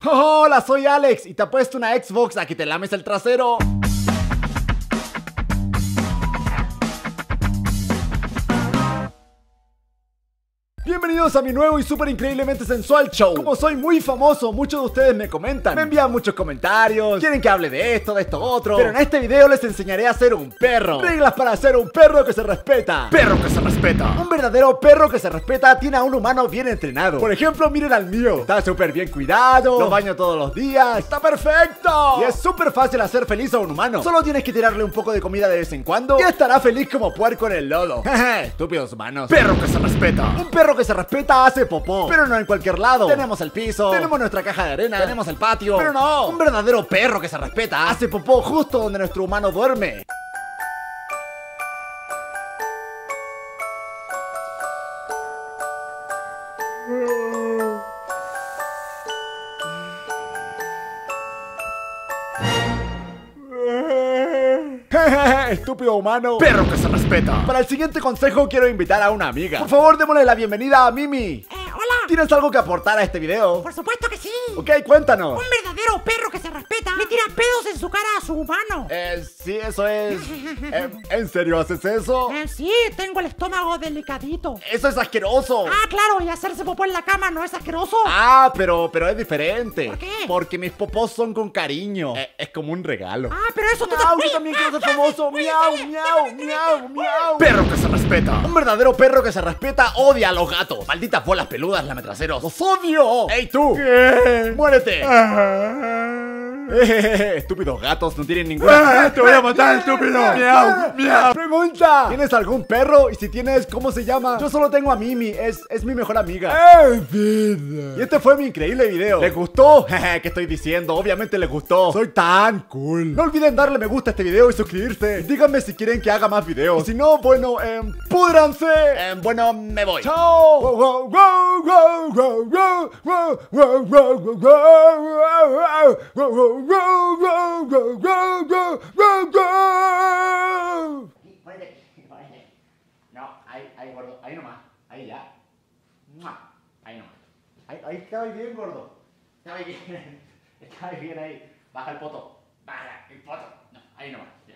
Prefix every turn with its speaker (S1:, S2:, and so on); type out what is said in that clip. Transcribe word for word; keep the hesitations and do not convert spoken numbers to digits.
S1: Hola, soy Alex y te apuesto una Xbox a que te lames el trasero. Bienvenidos a mi nuevo y súper increíblemente sensual show. Como soy muy famoso, muchos de ustedes me comentan, me envían muchos comentarios, quieren que hable de esto, de esto, otro. Pero en este video les enseñaré a ser un perro. Reglas para ser un perro que se respeta. Perro que se respeta. Un verdadero perro que se respeta tiene a un humano bien entrenado. Por ejemplo, miren al mío. Está súper bien cuidado, lo baño todos los días, está perfecto. Y es súper fácil hacer feliz a un humano. Solo tienes que tirarle un poco de comida de vez en cuando y estará feliz como puerco en el lodo. Jeje, estúpidos humanos. Perro que se respeta. Un perro que se respeta hace popó, pero no en cualquier lado. Tenemos el piso, tenemos nuestra caja de arena, tenemos el patio, pero no, un verdadero perro que se respeta hace popó justo donde nuestro humano duerme. Estúpido humano. Perro que se respeta. Para el siguiente consejo quiero invitar a una amiga. Por favor, démosle la bienvenida a Mimi.
S2: Eh, hola.
S1: ¿Tienes algo que aportar a este video?
S2: Por supuesto que sí.
S1: Ok, cuéntanos.
S2: Un verdadero perro que se respeta le tira pedos en su cara a su humano.
S1: Eh, sí, eso es... eh, ¿En serio haces eso?
S2: Eh, sí, tengo el estómago delicadito.
S1: Eso es asqueroso.
S2: Ah, claro, y hacerse popó en la cama no es asqueroso.
S1: Ah, pero, pero es diferente.
S2: ¿Por qué?
S1: Porque mis popós son con cariño. Eh, es como un regalo.
S2: Ah, pero eso tú
S1: Miau,
S2: te...
S1: yo también quiero ser famoso. Miau, miau, miau, miau. Perro que se respeta. Un verdadero perro que se respeta odia a los gatos. Malditas bolas peludas lametraseros. ¡Los odio! ¡Ey, tú! ¿Qué? ¡Muérete! Eh, estúpidos gatos, no tienen ninguna...
S3: ¡Te voy a matar, estúpido! ¡Miau! ¡Miau!
S1: ¡Pregunta! ¿Tienes algún perro? Y si tienes, ¿cómo se llama? Yo solo tengo a Mimi, es, es mi mejor amiga. Y este fue mi increíble video. ¿Les gustó? Jeje, ¿qué estoy diciendo? Obviamente les gustó. Soy tan cool. No olviden darle me gusta a este video y suscribirse. Díganme si quieren que haga más videos. Y si no, bueno, eh, púdranse. Eh, bueno, me voy. ¡Chao! No, ahí, ahí, gordo, ahí nomás, ahí ya. Ahí nomás. Ahí, ahí está bien, gordo. Está bien, está bien ahí. Baja el poto, baja el poto. No, ahí nomás, ya.